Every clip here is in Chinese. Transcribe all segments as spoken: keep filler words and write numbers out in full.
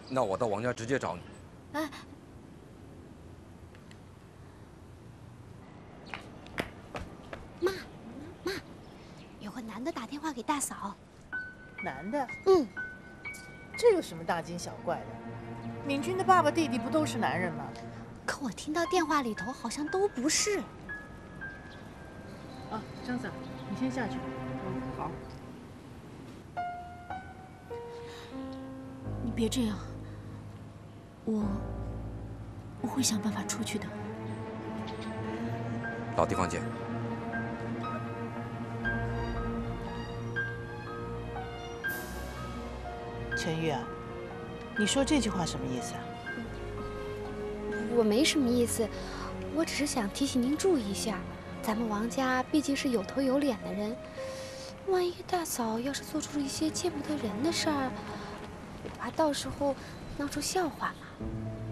那我到王家直接找你。 哎，妈，妈，有个男的打电话给大嫂。 男的？ 嗯， 这有什么大惊小怪的？敏君的爸爸、弟弟不都是男人吗？ 可我听到电话里头好像都不是。 啊，张嫂，你先下去。嗯，好。 你别这样，我我会想办法出去的。 老地方见。 陈玉啊，你说这句话什么意思啊？ 我没什么意思，我只是想提醒您注意一下，咱们王家毕竟是有头有脸的人，万一大嫂要是做出了一些见不得人的事儿，我怕到时候闹出笑话嘛。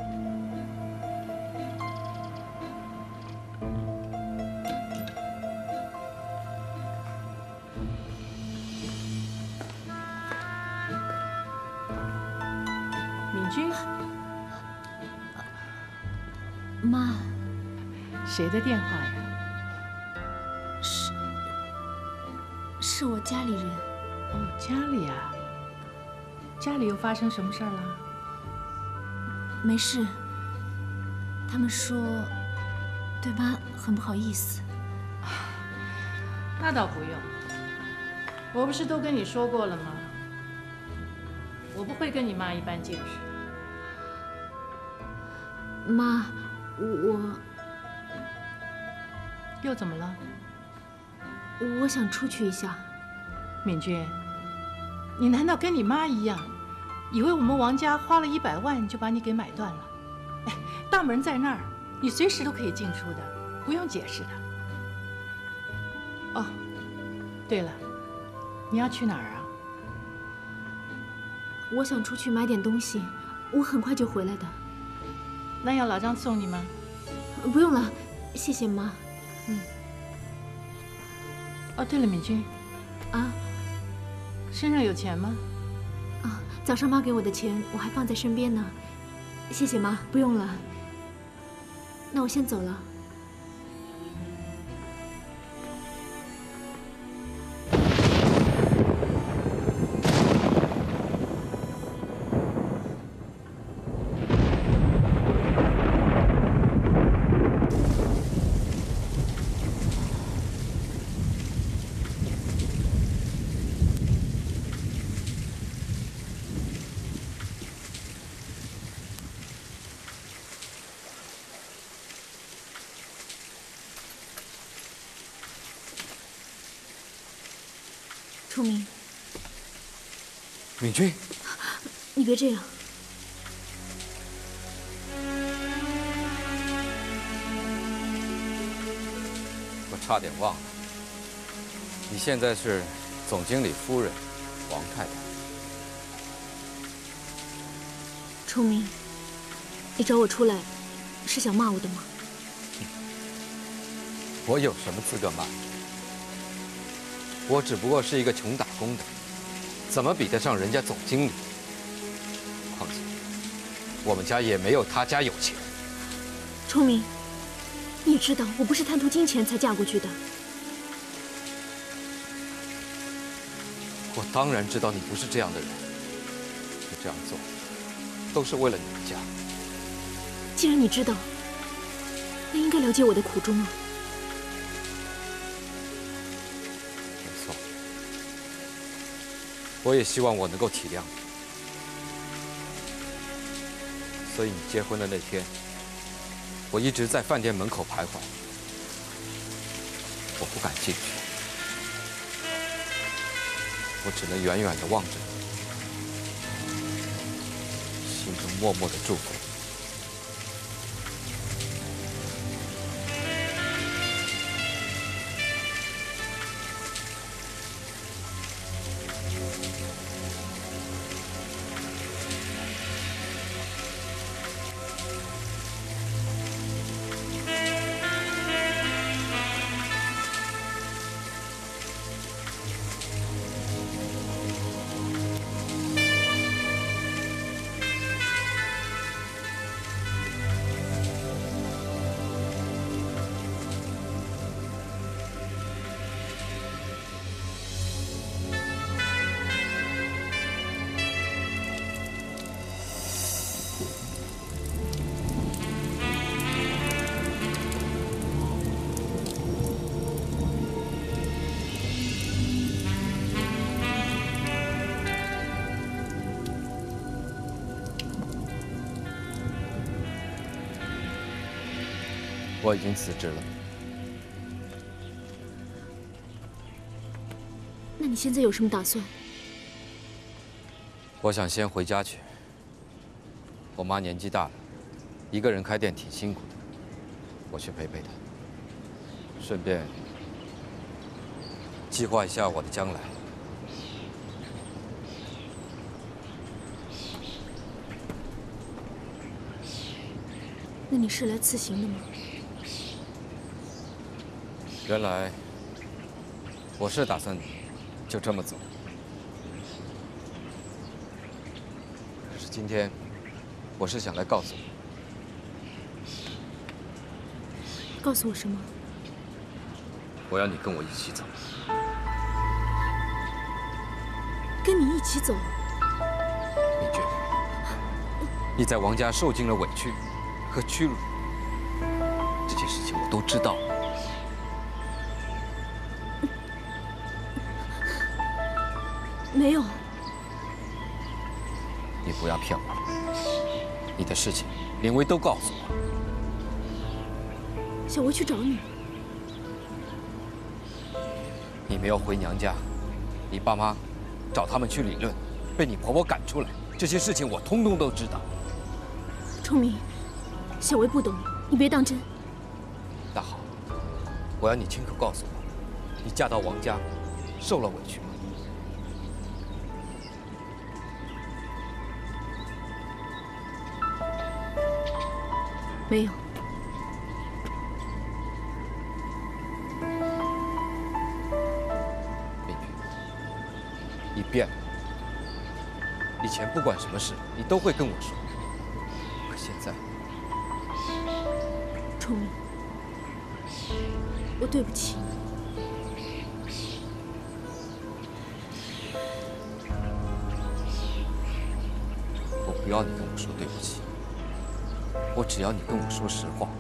敏君， 妈， 谁的电话呀？ 是是我家里人。 哦，家里啊。家里又发生什么事儿了？ 没事，他们说对妈很不好意思。 那倒不用，我不是都跟你说过了吗？我不会跟你妈一般见识。 妈，我又怎么了？ 我想出去一下。 敏君，你难道跟你妈一样，以为我们王家花了一百万就把你给买断了？哎，大门在那儿，你随时都可以进出的，不用解释的。哦，对了，你要去哪儿啊？ 我想出去买点东西，我很快就回来的。 那要老张送你吗？ 不用了，谢谢妈。 嗯。哦，对了，敏君， 啊， 身上有钱吗？ 啊，早上妈给我的钱我还放在身边呢。谢谢妈，不用了。那我先走了。初明， 敏君， 你别这样。 我差点忘了，你现在是总经理夫人王太太。 初明，你找我出来是想骂我的吗？ 我有什么资格骂你？我只不过是一个穷打工的，怎么比得上人家总经理？况且，我们家也没有他家有钱。 初明，你也知道我不是贪图金钱才嫁过去的。 我当然知道你不是这样的人，你这样做都是为了你们家。 既然你知道，那应该了解我的苦衷啊。 没错，我也希望我能够体谅你。所以你结婚的那天，我一直在饭店门口徘徊，我不敢进去，我只能远远地望着你，心中默默地祝福你。 我已经辞职了。 那你现在有什么打算？ 我想先回家去。我妈年纪大了，一个人开店挺辛苦的，我去陪陪她，顺便计划一下我的将来。 那你是来辞行的吗？ 原来我是打算就这么走，可是今天我是想来告诉你， 告诉我什么？ 我要你跟我一起走。 跟你一起走？ 明君，你在王家受尽了委屈和屈辱，这些事情我都知道。 没有。 你不要骗我了，你的事情林薇都告诉我了。 小薇去找你。 你没有回娘家，你爸妈找他们去理论，被你婆婆赶出来，这些事情我通通都知道。 崇明，小薇不懂，你别当真。 那好，我要你亲口告诉我，你嫁到王家，受了委屈吗？ 没有。 明君，你变了。以前不管什么事，你都会跟我说，可现在， 崇明，我对不起你。 我不要你跟我说对不起。我只要你跟我说实话。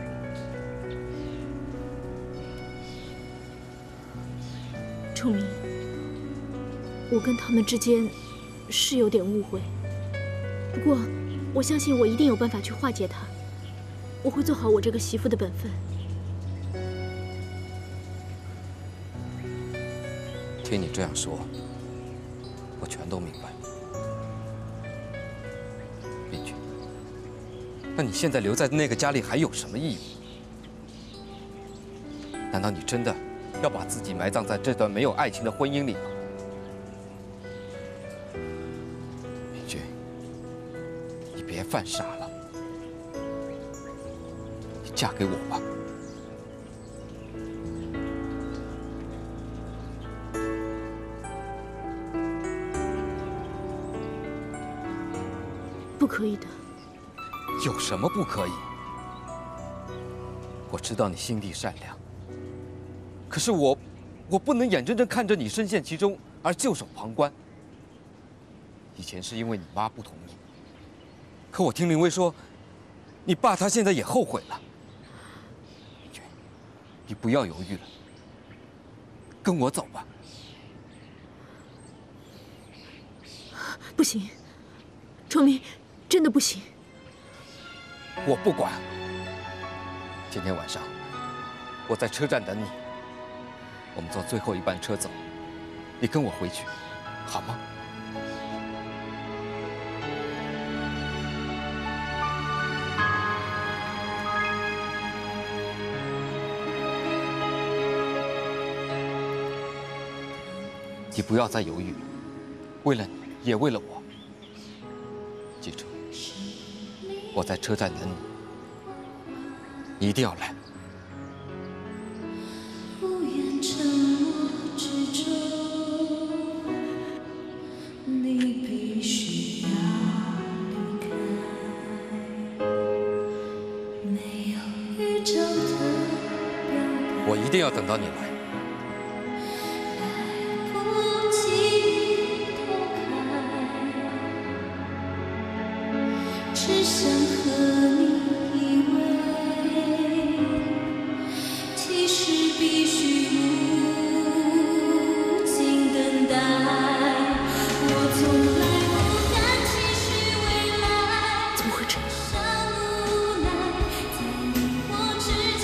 崇明，我跟他们之间是有点误会，不过我相信我一定有办法去化解它。我会做好我这个媳妇的本分。 听你这样说，我全都明白。明君，那你现在留在那个家里还有什么意义？难道你真的要把自己埋葬在这段没有爱情的婚姻里吗？明君，你别犯傻了，你嫁给我吧。 不可以的。 有什么不可以？我知道你心地善良，可是我，我不能眼睁睁看着你深陷其中而袖手旁观。以前是因为你妈不同意，可我听林薇说，你爸他现在也后悔了。明君，你不要犹豫了，跟我走吧。 不行，崇明，真的不行。 我不管。今天晚上我在车站等你，我们坐最后一班车走，你跟我回去，好吗？你不要再犹豫了，为了你，也为了我，记住，我在车站等你，你一定要来。 无言沉默之中，你必须要离开，没有宇宙的表白， 我一定要等到你来。 来不及偷看，只想和你依偎，其实必须无尽等待。我从来不敢期许未来， 怎么会这样？ 像无奈，在你我之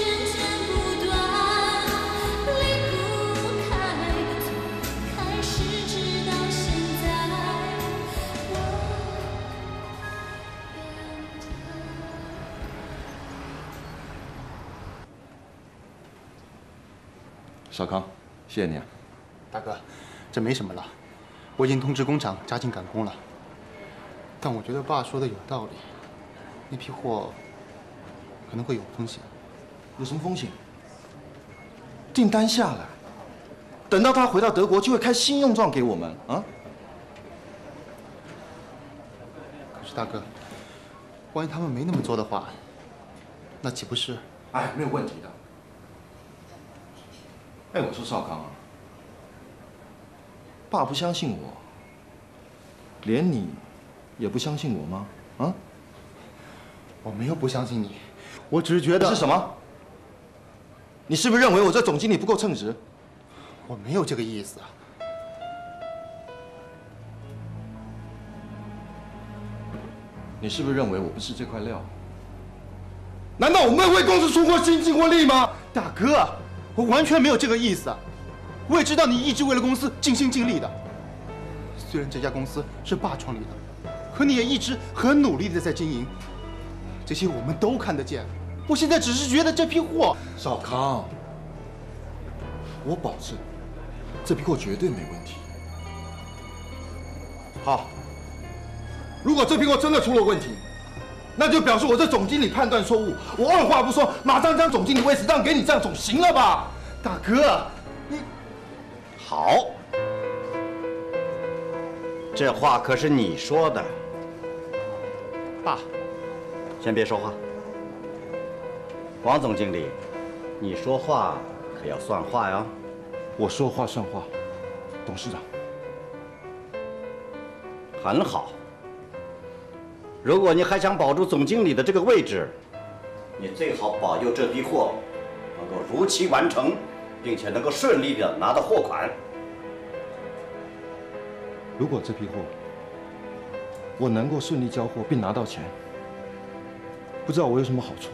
少康，谢谢你啊。 大哥，这没什么了，我已经通知工厂加紧赶工了。但我觉得爸说的有道理，那批货可能会有风险。 有什么风险？订单下来，等到他回到德国，就会开信用状给我们啊。 可是大哥，万一他们没那么做的话，那岂不是？ 哎，没有问题的。哎，我说少康啊，爸不相信我，连你也不相信我吗？啊？ 我没有不相信你，我只是觉得是什么？你是不是认为我这总经理不够称职？ 我没有这个意思啊。 你是不是认为我不是这块料？难道我没有为公司出过心尽过力吗？ 大哥，我完全没有这个意思啊！我也知道你一直为了公司尽心尽力的。虽然这家公司是爸创立的，可你也一直很努力的在经营，这些我们都看得见。我现在只是觉得这批货， 少康，我保证，这批货绝对没问题。好，如果这批货真的出了问题，那就表示我这总经理判断错误。我二话不说，马上将总经理位置让给你，这样总行了吧？ 大哥，你好，这话可是你说的。 爸， 先别说话。王总经理，你说话可要算话呀。 我说话算话，董事长。 很好。如果你还想保住总经理的这个位置，你最好保佑这批货能够如期完成，并且能够顺利的拿到货款。 如果这批货我能够顺利交货并拿到钱，不知道我有什么好处？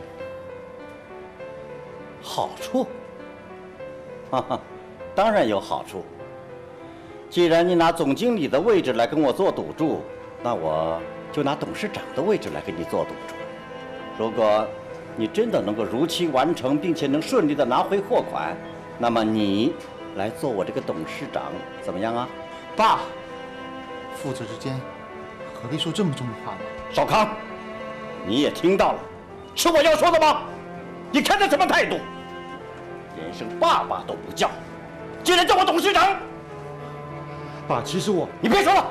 好处？哈哈，当然有好处。既然你拿总经理的位置来跟我做赌注，那我就拿董事长的位置来跟你做赌注。如果你真的能够如期完成，并且能顺利的拿回货款，那么你来做我这个董事长，怎么样啊？ 爸，父子之间何必说这么重的话呢？ 少康，你也听到了，是我要说的吗？你看他什么态度？连声爸爸都不叫，竟然叫我董事长！ 爸，其实我…… 你别说了，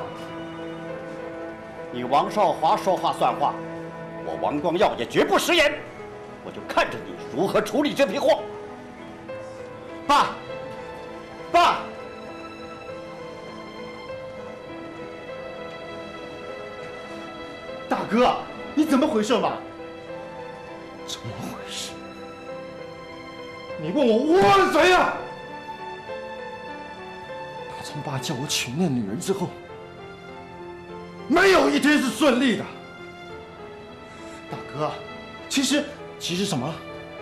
你王少华说话算话，我王光耀也绝不食言。我就看着你如何处理这批货。 爸，爸，大哥，你怎么回事嘛？ 怎么回事？你问我，我问谁呀？打从爸叫我娶那女人之后，没有一天是顺利的。 大哥，其实其实什么？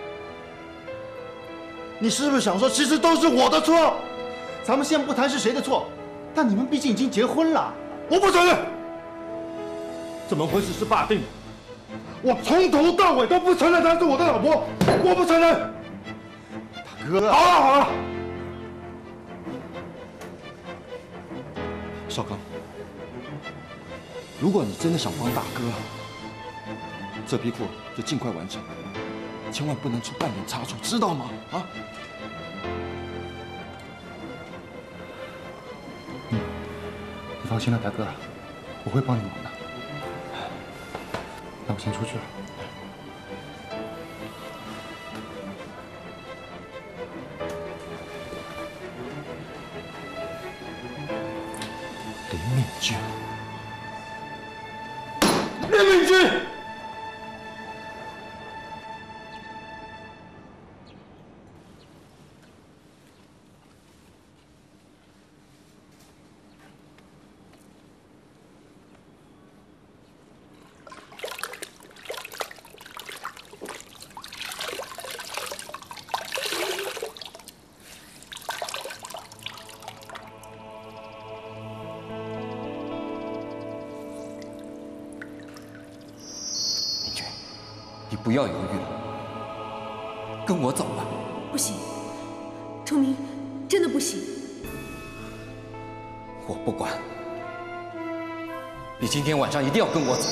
你是不是想说，其实都是我的错？ 咱们先不谈是谁的错，但你们毕竟已经结婚了。 我不承认，这门婚事是爸定的，我从头到尾都不承认她是我的老婆，我不承认。 大哥， 好了好了，少康，如果你真的想帮大哥，这批货就尽快完成，千万不能出半点差错，知道吗？啊？ 嗯，你放心了，大哥，我会帮你忙的。那我先出去了。 林敏君，林敏君。 你不要犹豫了，跟我走吧。 不行， 崇明，真的不行。 我不管，你今天晚上一定要跟我走。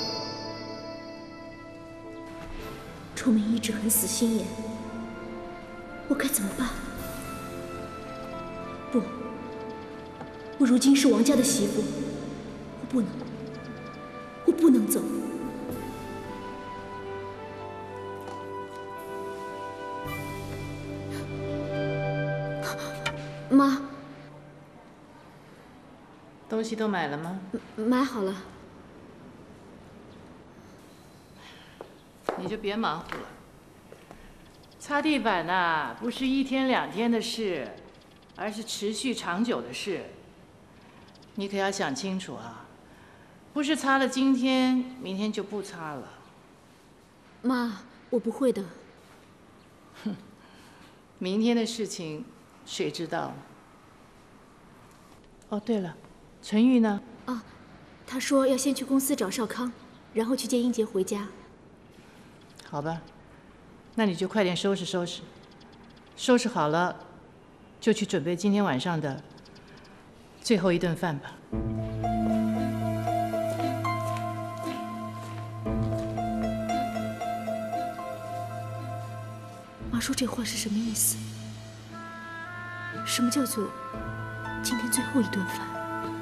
崇明一直很死心眼，我该怎么办？不，我如今是王家的媳妇，我不能，我不能走。妈， 东西都买了吗？ 买好了。 你就别忙活了。擦地板呐、不是一天两天的事，而是持续长久的事。你可要想清楚啊，不是擦了今天，明天就不擦了。 妈，我不会的。 哼，明天的事情谁知道？哦，对了，陈玉呢？ 啊，他说要先去公司找少康，然后去接英杰回家。 好吧，那你就快点收拾收拾，收拾好了，就去准备今天晚上的最后一顿饭吧。 妈说这话是什么意思？什么叫做今天最后一顿饭？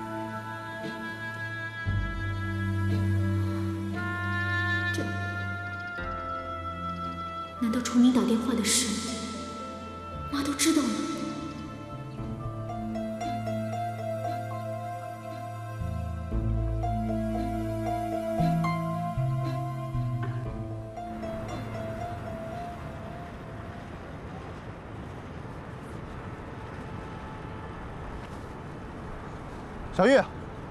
这难道崇明打电话的事，妈都知道了？ 小玉，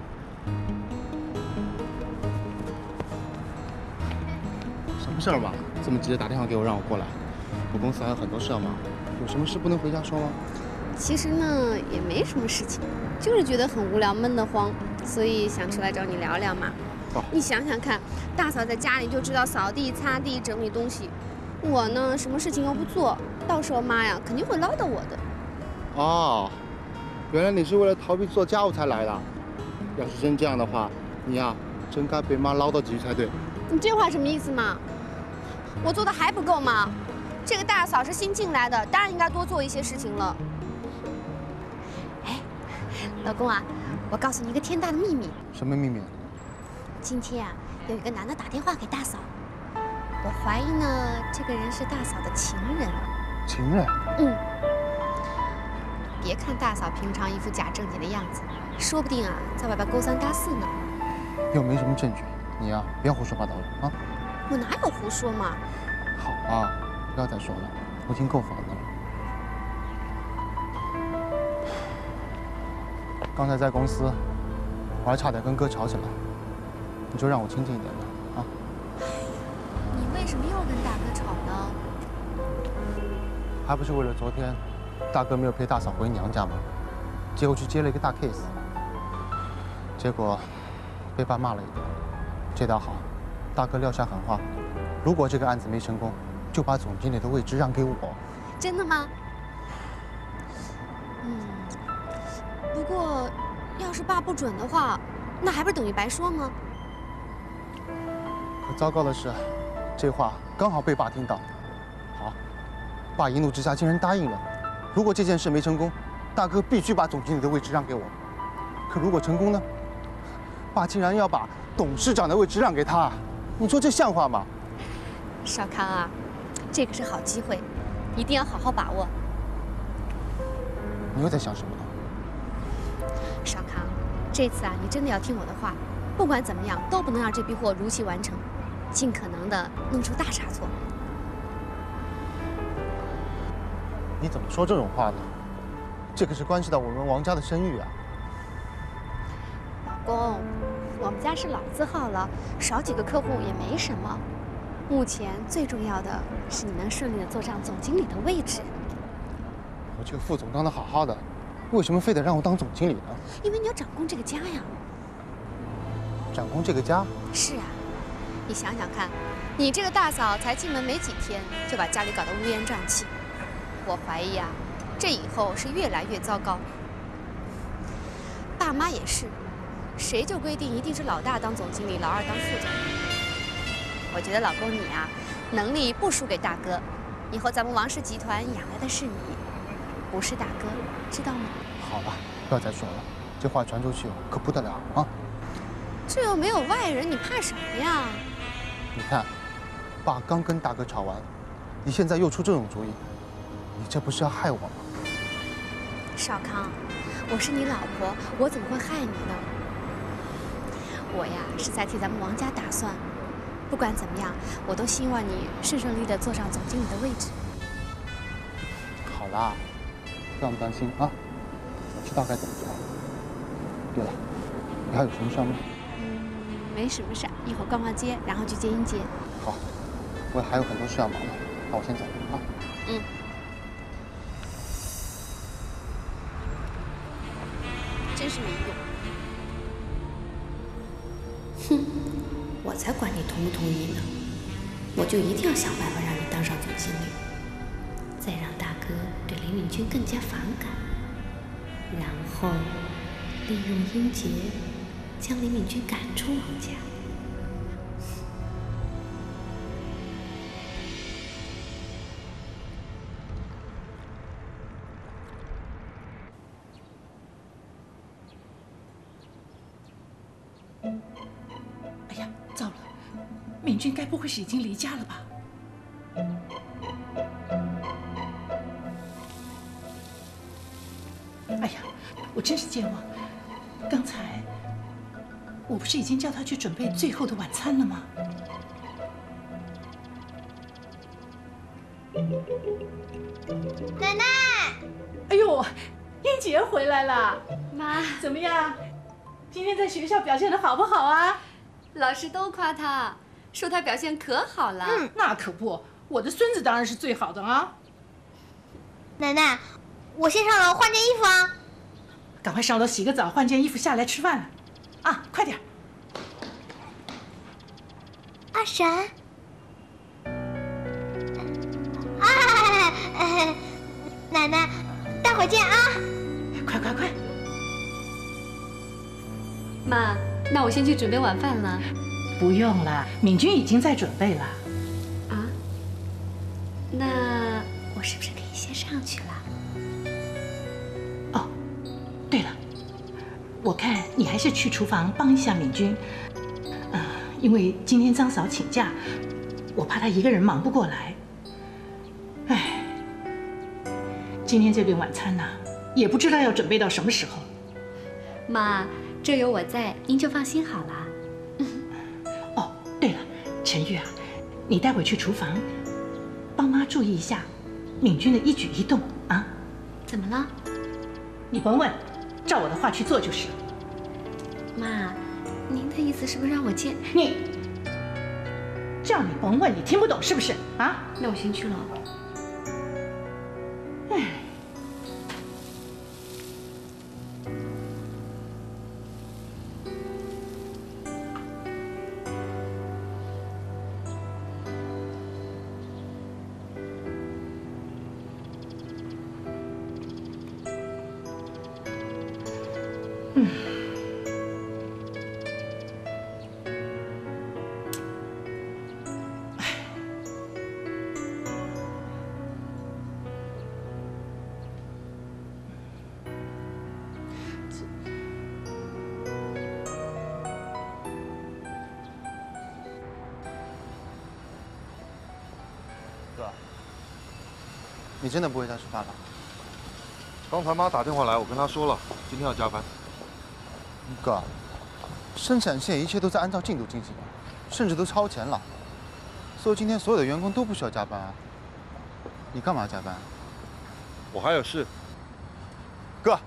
什么事儿嘛？这么急着打电话给我，让我过来。我公司还有很多事要忙，有什么事不能回家说吗？ 其实呢，也没什么事情，就是觉得很无聊、闷得慌，所以想出来找你聊聊嘛。 哦， 你想想看，大嫂在家里就知道扫地、擦地、整理东西，我呢，什么事情又不做，到时候妈呀，肯定会唠叨我的。 哦。原来你是为了逃避做家务才来的，要是真这样的话，你呀、啊、真该被妈唠叨几句才对。 你这话什么意思嘛？我做的还不够吗？这个大嫂是新进来的，当然应该多做一些事情了。哎，老公啊，我告诉你一个天大的秘密。 什么秘密？ 今天啊，有一个男的打电话给大嫂，我怀疑呢，这个人是大嫂的情人。 情人？ 嗯。别看大嫂平常一副假正经的样子，说不定啊，在外边勾三搭四呢。 又没什么证据，你呀、啊，不要胡说八道了啊！ 我哪有胡说嘛？ 好啊，不要再说了，我已经够烦的了。刚才在公司，我还差点跟哥吵起来，你就让我清静一点吧，啊！ 你为什么又跟大哥吵呢？ 还不是为了昨天。大哥没有陪大嫂回娘家吗？结果去接了一个大 case， 结果被爸骂了一顿。这倒好，大哥撂下狠话，如果这个案子没成功，就把总经理的位置让给我。 真的吗？嗯。不过，要是爸不准的话，那还不是等于白说吗？ 可糟糕的是，这话刚好被爸听到。好，爸一怒之下竟然答应了。如果这件事没成功，大哥必须把总经理的位置让给我。可如果成功呢？爸竟然要把董事长的位置让给他，你说这像话吗？ 少康啊，这个是好机会，一定要好好把握。 你又在想什么呢？ 少康，这次啊，你真的要听我的话，不管怎么样都不能让这批货如期完成，尽可能的弄出大差错。 你怎么说这种话呢？这可是关系到我们王家的声誉啊！ 老公，我们家是老字号了，少几个客户也没什么。目前最重要的是你能顺利的坐上总经理的位置。 我这个副总当得好好的，为什么非得让我当总经理呢？ 因为你要掌控这个家呀。 掌控这个家？ 是啊，你想想看，你这个大嫂才进门没几天，就把家里搞得乌烟瘴气。我怀疑啊， 这以后是越来越糟糕。爸妈也是，谁就规定一定是老大当总经理，老二当副总？我觉得老公你啊，能力不输给大哥，以后咱们王氏集团养来的是你，不是大哥，知道吗？ 好了，不要再说了，这话传出去可不得了啊！ 这又没有外人，你怕什么呀？ 你看，爸刚跟大哥吵完，你现在又出这种主意，你这不是要害我吗？ 少康，我是你老婆，我怎么会害你呢？我呀是在替咱们王家打算，不管怎么样，我都希望你顺顺利的坐上总经理的位置。 好啦，不用担心啊，我知道该怎么做。对了，你还有什么事吗？ 嗯，没什么事，一会儿逛逛街，然后去接英杰。 好，我还有很多事要忙呢，那我先走了啊。 嗯。真是没用。哼，我才管你同不同意呢！我就一定要想办法让你当上总经理，再让大哥对林敏君更加反感，然后利用英杰将林敏君赶出王家。 哎呀，糟了，敏君该不会是已经离家了吧？哎呀，我真是健忘，刚才我不是已经叫他去准备最后的晚餐了吗？ 奶奶， 哎呦，英杰回来了， 妈， 怎么样？今天在学校表现得好不好啊？ 老师都夸他，说他表现可好了。 嗯，那可不，我的孙子当然是最好的啊。 奶奶，我先上楼换件衣服啊。 赶快上楼洗个澡，换件衣服下来吃饭了。啊，快点。 阿婶，哎哎，奶奶，待会儿见啊。 快快快！ 妈，那我先去准备晚饭了。 不用了，敏君已经在准备了。 啊？那我是不是可以先上去了？ 哦，对了，我看你还是去厨房帮一下敏君。啊，因为今天张嫂请假，我怕她一个人忙不过来。哎，今天这顿晚餐呢，也不知道要准备到什么时候。 妈，这有我在，您就放心好了。 哦，对了，陈玉啊，你待会去厨房帮妈注意一下敏君的一举一动啊。 怎么了？ 你甭问，照我的话去做就是。 妈，您的意思是不是让我见你？叫你甭问，你听不懂是不是啊？ 那我先去了。 哎。嗯。 哥，你真的不回家吃饭了？ 刚才妈打电话来，我跟她说了，今天要加班。 哥，生产线一切都在按照进度进行，甚至都超前了，所以今天所有的员工都不需要加班啊。你干嘛加班？ 我还有事。 哥，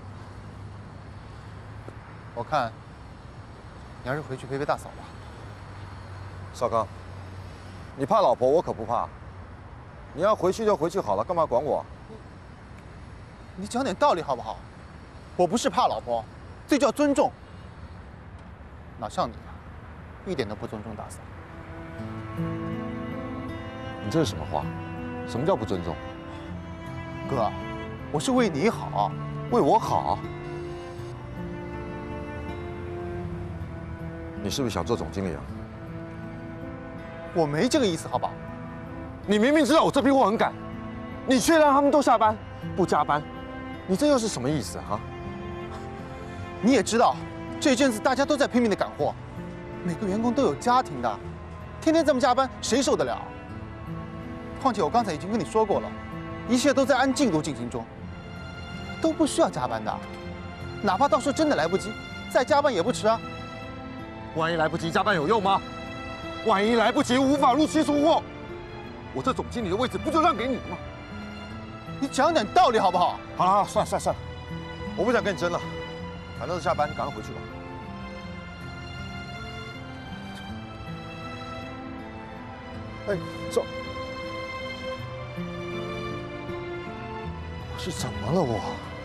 我看你还是回去陪陪大嫂吧。 少刚，你怕老婆，我可不怕。你要回去就回去好了，干嘛管我？ 你讲点道理好不好？我不是怕老婆，这叫尊重。哪像你啊，一点都不尊重大嫂。 你这是什么话？什么叫不尊重？ 哥， 我是为你好，为我好。 你是不是想做总经理啊？ 我没这个意思，好不好？ 你明明知道我这批货很赶，你却让他们都下班不加班，你这又是什么意思啊？ 你也知道，这阵子大家都在拼命的赶货，每个员工都有家庭的，天天这么加班，谁受得了？况且我刚才已经跟你说过了，一切都在按进度进行中，都不需要加班的。哪怕到时候真的来不及，再加班也不迟啊。 万一来不及加班有用吗？万一来不及无法如期出货，我这总经理的位置不就让给你吗？ 你讲点道理好不好？ 好了好了，算了算了算了，我不想跟你争了，反正是下班，你赶快回去吧。哎，走。我是怎么了我？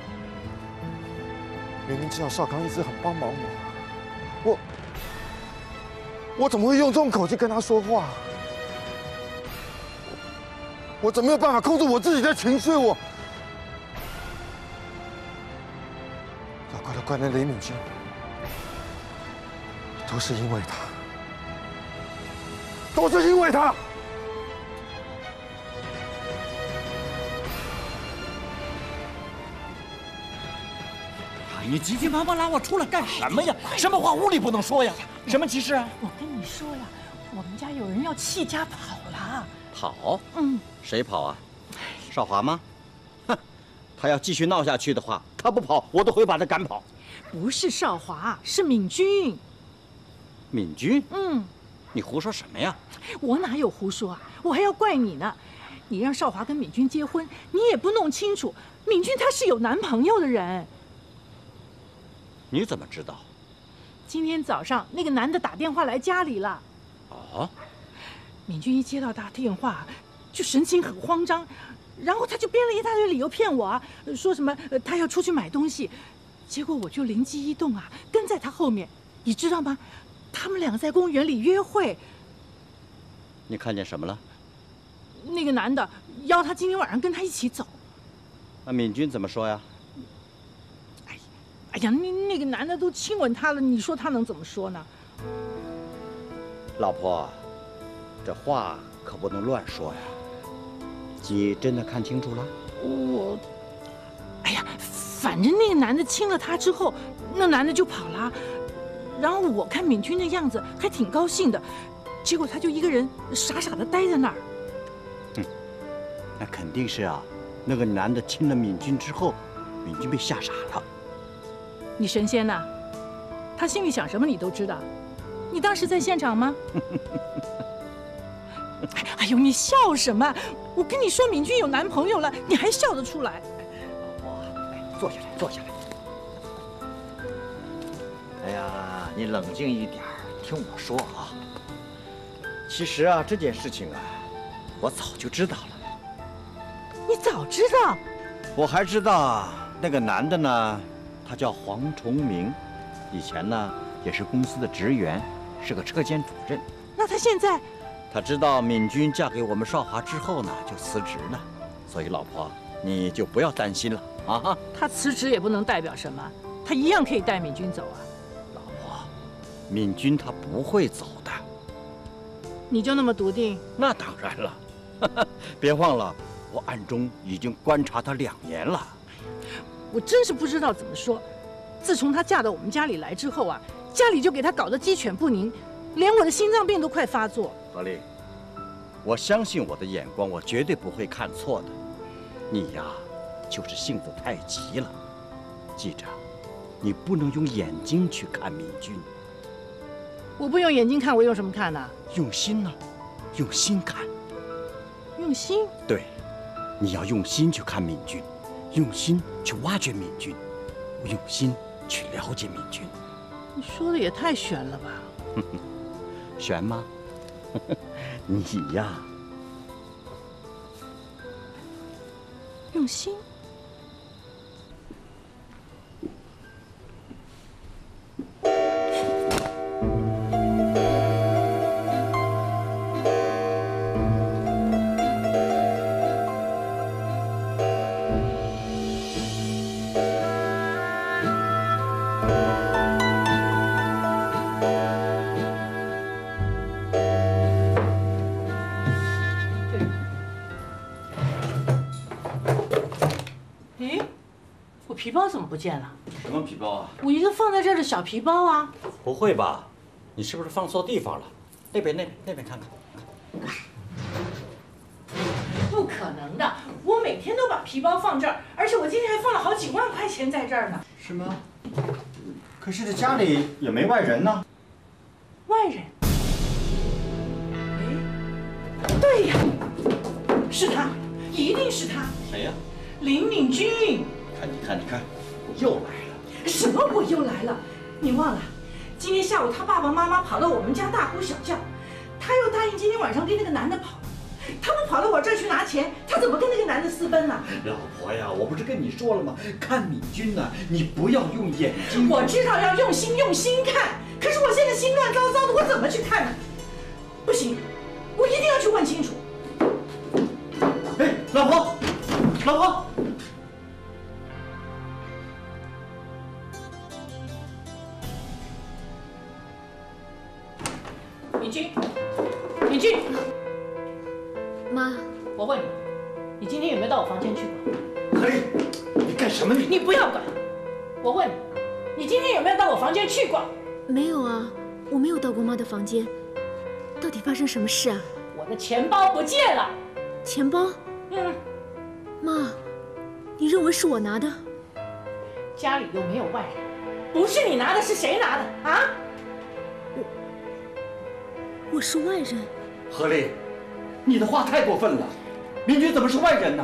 明明知道少康一直很帮忙我，我。我怎么会用这种口气跟他说话？我怎么没有办法控制我自己的情绪？我要怪都怪那雷敏君，都是因为他，都是因为他。 你急急忙忙拉我出来干什么呀？什么话屋里不能说呀？什么急事啊？ 我跟你说呀，我们家有人要弃家跑了。 跑？ 嗯， 谁跑啊？少华吗？哼，他要继续闹下去的话，他不跑，我都会把他赶跑。 不是少华，是敏君。 敏君？ 嗯， 你胡说什么呀？ 我哪有胡说啊？我还要怪你呢。你让少华跟敏君结婚，你也不弄清楚，敏君她是有男朋友的人。 你怎么知道？ 今天早上那个男的打电话来家里了。 哦。 敏君一接到他电话，就神情很慌张，然后他就编了一大堆理由骗我啊，说什么他要出去买东西，结果我就灵机一动啊，跟在他后面。你知道吗？他们两个在公园里约会。 你看见什么了？ 那个男的邀他今天晚上跟他一起走。 那敏君怎么说呀？ 哎呀，那那个男的都亲吻她了，你说他能怎么说呢？ 老婆，这话可不能乱说呀。你真的看清楚了？ 我，哎呀，反正那个男的亲了她之后，那男的就跑了。然后我看敏君的样子还挺高兴的，结果他就一个人傻傻的待在那儿。 嗯，那肯定是啊，那个男的亲了敏君之后，敏君被吓傻了。 你神仙呐，他心里想什么你都知道。你当时在现场吗？哎呦，你笑什么？我跟你说，敏君有男朋友了，你还笑得出来？ 老婆，来，坐下来，坐下来。哎呀，你冷静一点，听我说啊。其实啊，这件事情啊，我早就知道了。 你早知道？ 我还知道那个男的呢。他叫黄崇明，以前呢也是公司的职员，是个车间主任。 那他现在？ 他知道敏君嫁给我们少华之后呢，就辞职了。所以老婆，你就不要担心了啊。 他辞职也不能代表什么，他一样可以带敏君走啊。 老婆，敏君她不会走的。 你就那么笃定？ 那当然了，别忘了，我暗中已经观察她两年了。 我真是不知道怎么说。自从她嫁到我们家里来之后啊，家里就给她搞得鸡犬不宁，连我的心脏病都快发作。 何丽，我相信我的眼光，我绝对不会看错的。你呀，就是性子太急了。记着，你不能用眼睛去看敏君。 我不用眼睛看，我用什么看呢？ 用心呢，用心看。 用心？ 对，你要用心去看敏君。用心去挖掘敏君，用心去了解敏君。 你说的也太玄了吧？ 玄吗？你呀， 用心。 哎，我皮包怎么不见了？ 什么皮包啊？ 我一个放在这儿的小皮包啊！ 不会吧？你是不是放错地方了？那边、那边、那边看看。 不可能的，我每天都把皮包放这儿，而且我今天还放了好几万块钱在这儿呢。 是吗？可是这家里也没外人呢。 外人？哎，对呀，是他，一定是他。 谁呀？ 林敏君。 看，你看，你看，又来了。 什么？我又来了？你忘了，今天下午他爸爸妈妈跑到我们家大呼小叫，他又答应今天晚上跟那个男的跑。他不跑到我这儿去拿钱，他怎么跟那个男的私奔呢？ 老婆呀，我不是跟你说了吗？看敏君呢，你不要用眼睛。 我知道要用心用心看，可是我现在心乱糟糟的，我怎么去看呢？不行，我一定要去问清楚。 哎，老婆，老婆。 敏君，敏君。 妈， 我问你，你今天有没有到我房间去过？ 何丽，你干什么你？ 你不要管！我问你，你今天有没有到我房间去过？ 没有啊，我没有到过妈的房间。到底发生什么事啊？ 我的钱包不见了。 钱包？ 嗯。 妈，你认为是我拿的？ 家里又没有外人，不是你拿的，是谁拿的啊？ 我，我是外人。 何丽。你的话太过分了，敏君怎么是外人呢？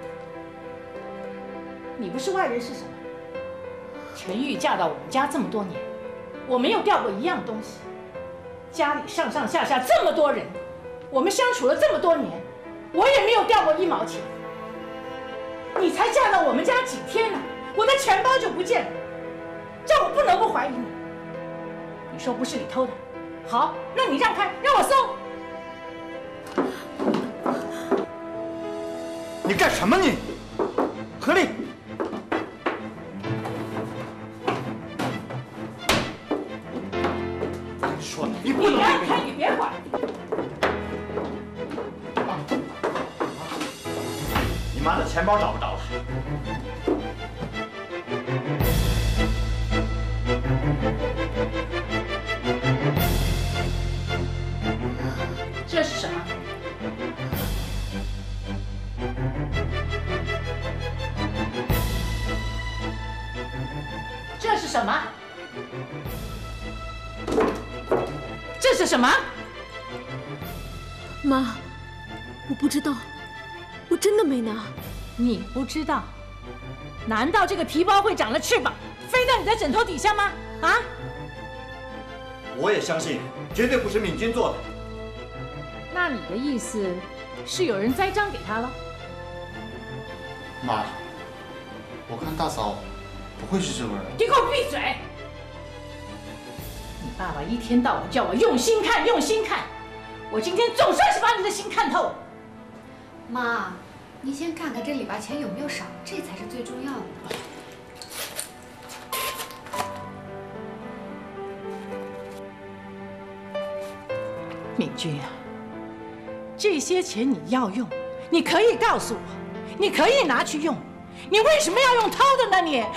你不是外人是什么？陈玉嫁到我们家这么多年，我没有掉过一样东西。家里上上下下这么多人，我们相处了这么多年，我也没有掉过一毛钱。你才嫁到我们家几天呢，我的钱包就不见了，这我不能不怀疑你。你说不是你偷的，好，那你让开，让我搜。 你干什么你？何丽！我说你不能！ 你让开，你别管。 你妈的钱包找不着了。 这是什么？这是什么？这是什么？ 妈，我不知道，我真的没拿。 你不知道？难道这个皮包会长了翅膀，飞到你的枕头底下吗？啊？ 我也相信，绝对不是敏君做的。 那你的意思是有人栽赃给他了？ 妈，我看大嫂不会是这个人。 你给我闭嘴！你爸爸一天到晚叫我用心看，用心看，我今天总算是把你的心看透了。 妈，您先看看这里边钱有没有少，这才是最重要的。 敏君啊，这些钱你要用，你可以告诉我，你可以拿去用，你为什么要用偷的呢？你？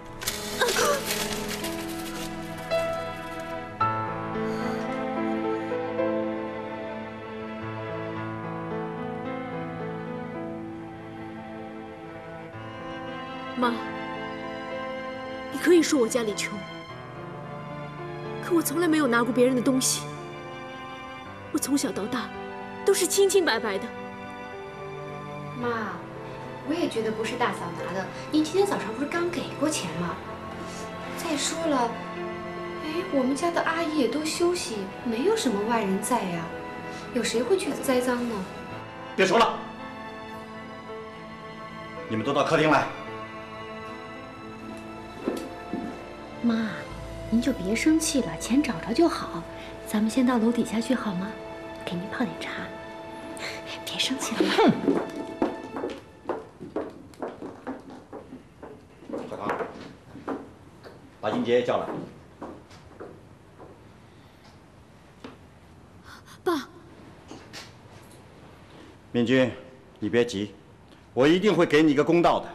妈，你可以说我家里穷，可我从来没有拿过别人的东西。我从小到大都是清清白白的。 妈，我也觉得不是大嫂拿的。您今天早上不是刚给过钱吗？再说了，哎，我们家的阿姨也都休息，没有什么外人在呀，有谁会去栽赃呢？ 别说了，你们都到客厅来。 妈，您就别生气了，钱找着就好。咱们先到楼底下去好吗？给您泡点茶。别生气了。 哼。 小唐，把英杰叫来。 爸， 敏君，你别急，我一定会给你一个公道的。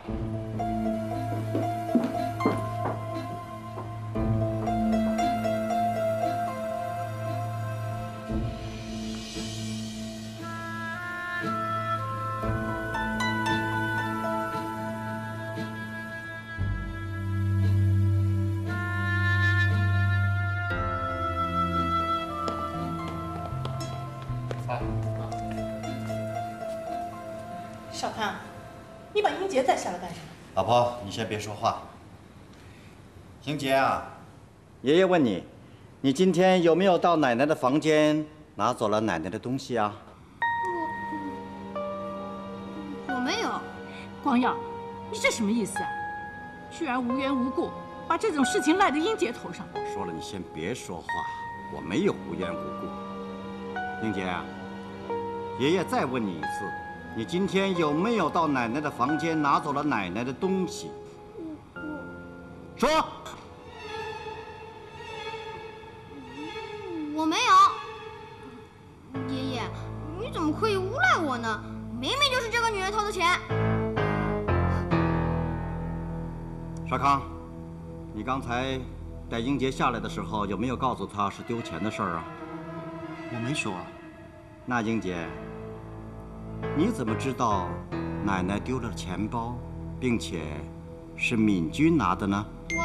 小康，你把英杰带下来干什么？ 老婆，你先别说话。英杰啊，爷爷问你，你今天有没有到奶奶的房间拿走了奶奶的东西啊？ 我没有。 光耀，你这什么意思啊？居然无缘无故把这种事情赖在英杰头上。 我说了，你先别说话，我没有无缘无故。英杰啊，爷爷再问你一次。你今天有没有到奶奶的房间拿走了奶奶的东西？说。 我没有。爷爷，你怎么可以诬赖我呢？明明就是这个女人偷的钱。 少康，你刚才带英杰下来的时候，有没有告诉他是丢钱的事儿啊？ 我没说啊。 那英杰。你怎么知道奶奶丢了钱包，并且是敏君拿的呢？ 我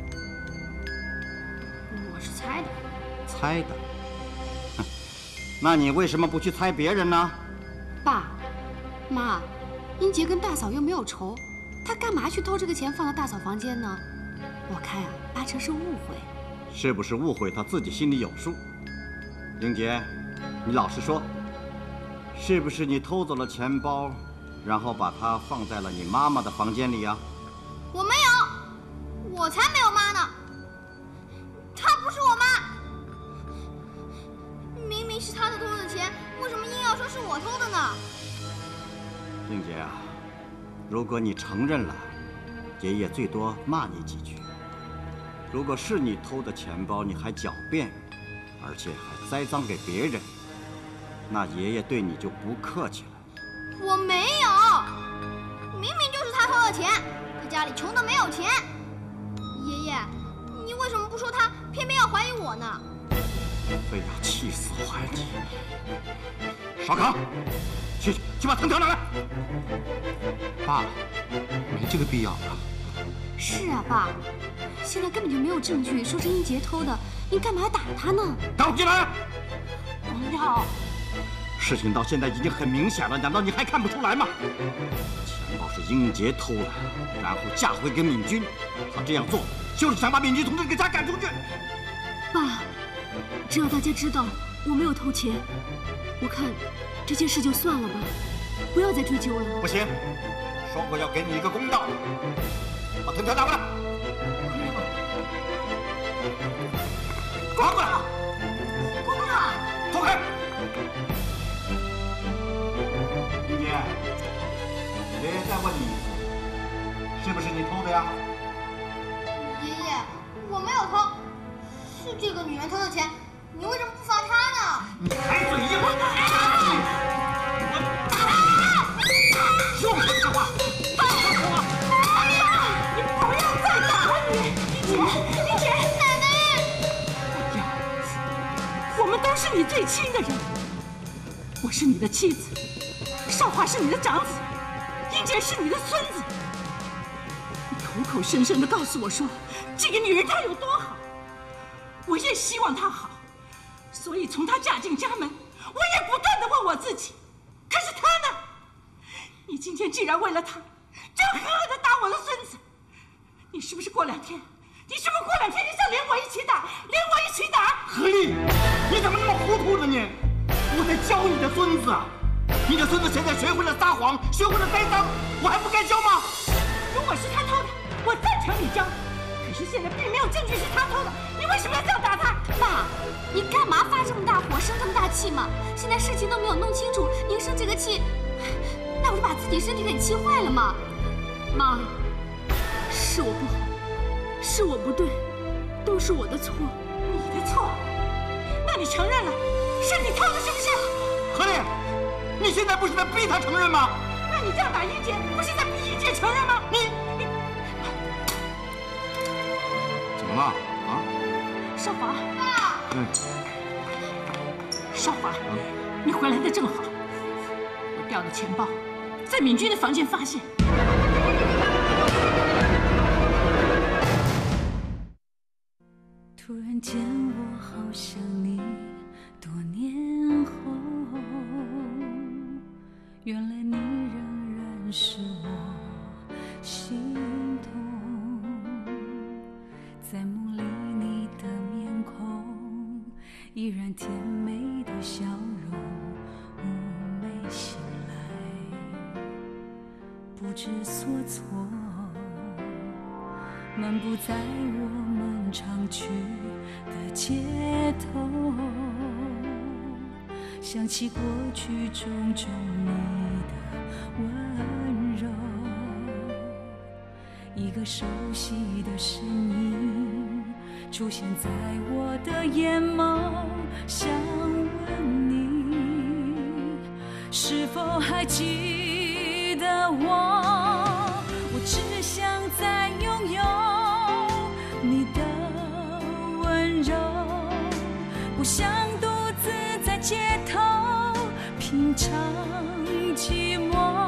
我是猜的。 猜的？哼，那你为什么不去猜别人呢？ 爸妈，英杰跟大嫂又没有仇，他干嘛去偷这个钱放到大嫂房间呢？我看啊，八成是误会。 是不是误会，他自己心里有数。英杰，你老实说。是不是你偷走了钱包，然后把它放在了你妈妈的房间里呀？ 我没有，我才没有妈呢。她不是我妈，明明是她偷的钱，为什么硬要说是我偷的呢？ 英杰啊，如果你承认了，爷爷最多骂你几句；如果是你偷的钱包，你还狡辩，而且还栽赃给别人。那爷爷对你就不客气了。 我没有，明明就是他偷的钱，他家里穷的没有钱。爷爷，你为什么不说他，偏偏要怀疑我呢？ 非要气死怀疑你！少康，去去把藤条拿来。 爸，没这个必要啊。 是啊，爸，现在根本就没有证据说是英杰偷的，你干嘛要打他呢？ 打进来！ 光耀。 事情到现在已经很明显了，难道你还看不出来吗？钱包是英杰偷的，然后嫁祸给敏君，他这样做就是想把敏君从这个家赶出去。 爸，只要大家知道我没有偷钱，我看这件事就算了吧，不要再追究了。 不行，说过要给你一个公道，把藤条拿过来，拿过来， 公道， 走开。爷爷再问你一次，是不是你偷的呀？ 爷爷，我没有偷，是这个女人偷的钱，你为什么不罚她呢？ 你还嘴硬！我打你！我打你！说不说这话？ 爸爸，你不要再打你！英杰，英杰， 奶奶！ 哎呀，我们都是你最亲的人，我是你的妻子。少华是你的长子，英杰是你的孙子。你口口声声地告诉我说，这个女人她有多好，我也希望她好，所以从她嫁进家门，我也不断地问我自己，可是她呢？你今天既然为了她，就狠狠地打我的孙子，你是不是过两天？你是不是过两天你想连我一起打，连我一起打？ 何丽，你怎么那么糊涂呢你？我在教你的孙子啊！你的孙子现在学会了撒谎，学会了栽赃，我还不该教吗？ 如果是他偷的，我赞成你教。可是现在并没有证据是他偷的，你为什么要这样打他？ 爸，你干嘛发这么大火，生这么大气嘛？现在事情都没有弄清楚，您生这个气，那不是把自己身体给气坏了吗？ 妈，是我不好，是我不对，都是我的错。 你的错？那你承认了，是你操的是不是？ 何丽，你现在不是在逼他承认吗？ 那你这样打一姐，不是在逼一姐承认吗？ 你你怎么了啊？ 少华， 嗯， 少华，你回来的正好，我掉的钱包在敏君的房间发现。 突然间，我好想你，多年后，原来你仍然是我心痛。在梦里，你的面孔依然甜美的笑容，妩媚醒来，不知所措，漫步在我们常去的街头，想起过去种种你的温柔，一个熟悉的身影出现在我的眼眸，想问你是否还记得我？我只想再拥有你的温柔，不想独自在街头品尝寂寞。